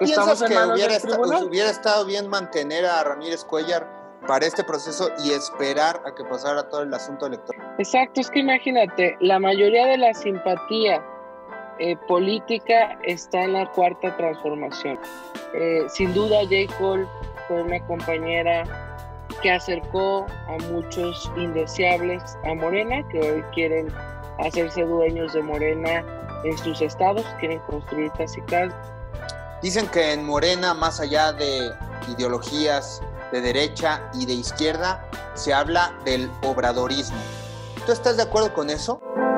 piensas que tribunal. hubiera estado bien mantener a Ramírez Cuéllar para este proceso y esperar a que pasara todo el asunto electoral? Exacto, es que imagínate, la mayoría de la simpatía política está en la Cuarta Transformación. Sin duda, J. Cole fue una compañera que acercó a muchos indeseables a Morena, que hoy quieren hacerse dueños de Morena en sus estados, quieren construir cacicazgos. Dicen que en Morena, más allá de ideologías de derecha y de izquierda, se habla del obradorismo. ¿Tú estás de acuerdo con eso?